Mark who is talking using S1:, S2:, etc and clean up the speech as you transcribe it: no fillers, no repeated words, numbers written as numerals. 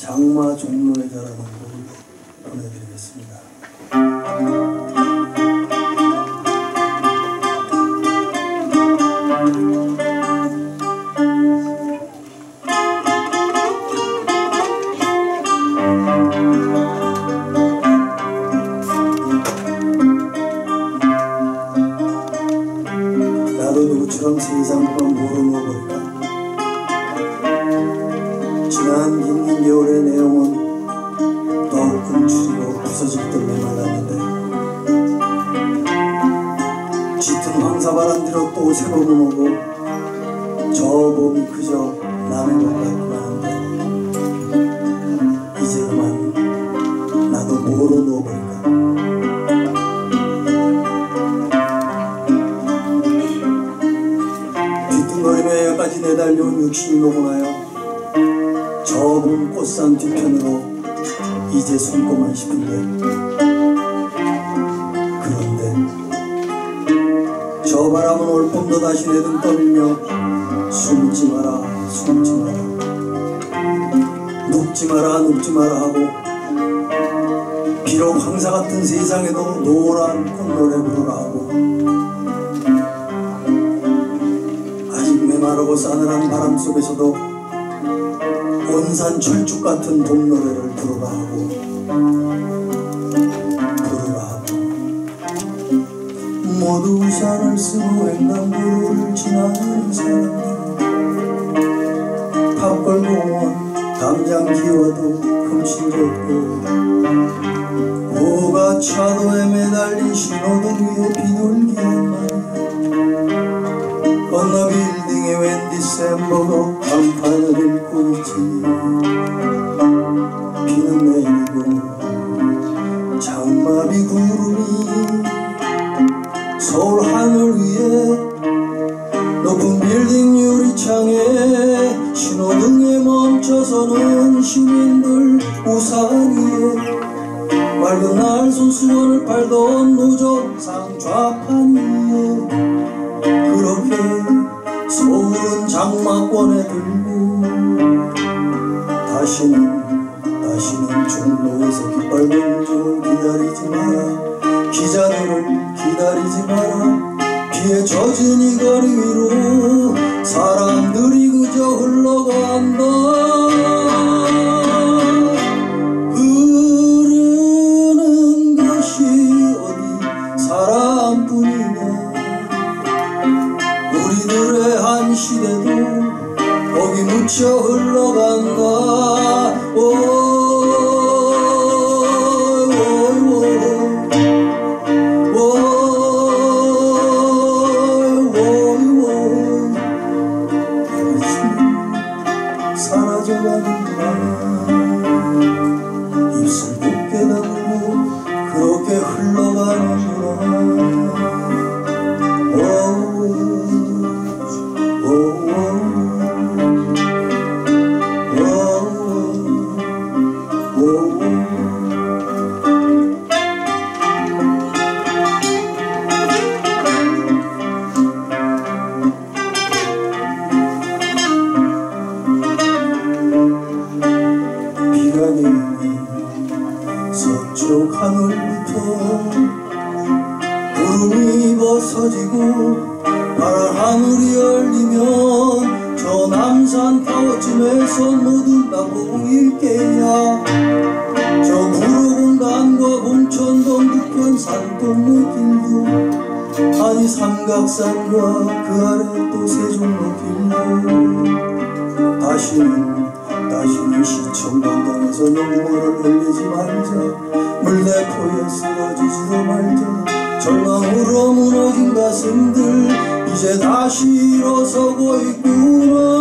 S1: 장마 종로에 자라는 곡을 보내드리겠습니다. 나도 누구처럼 세상만 몰아넣어버릴까? 지난 긴 겨울의 내 영혼 더욱 금추리고 부서질 듯 메말랐는데 짙은 황사바람 뒤로 또 새 봄은 오고 저 봄이 그저 남의 것 같기만 한데 이제 그만 나도 몰아넣어버릴까? 뒤뚱거리며 여기까지 내달려온 육신이 녹아나요 저분 꽃산 뒤편으로 이제 숨고만 싶은데 그런데 저 바람은 올 봄도 다시 내 등 떠밀며 숨지 마라 숨지 마라 눕지 마라 눕지 마라 하고 비록 황사 같은 세상에도 노란 꽃노래 부르라 하고 아직 메마르고 싸늘한 바람 속에서도 온산 철쭉 같은 봄 노래를 부르라 하고 모두 우산을 쓰고 횡단보도를 지나는 사람들 탑골공원 담장 기와도 금신졌고 오가 차도에 매달린 신호등 위에 비둘기한 마리 건너 빌딩에 웬 디셈버가 간판을 읽고 있지 비는 내리고 장마비 구름이 서울 하늘 위에 높은 빌딩 유리창에 신호등에 멈춰서는 시민들 우산 위에 맑은 날 손수건을 팔던 노점상 좌판 위에 그렇게 서울은 장마권에 들고 다시는 종로에서 깃발 공중을 기다리지 마라 기자들을 기다리지 마라 비에 젖은 이 거리 위로 사람들이 그저 흘러간다 흐르는 것이 어디 사람뿐이냐 우리들의 한 시대도 거기 묻혀 흘러간다 사라져가는구나 입술 굳게 다물고 그렇게 흘러가는구나 서쪽 하늘부터 구름이 벗어지고 파란 하늘이 열리면 저 남산 타워쯤에서 모두 다 보일 게야 저 구로공단과 봉천동 북편 산동네 길도 아니 삼각산과 그 아래 또 세종로 길도 다시는 시청광장에서 눈물을 흘리지 말자 물대포에 쓰러지지도 말자 절망으로 무너진 가슴들 이제 다시 일어서고 있구나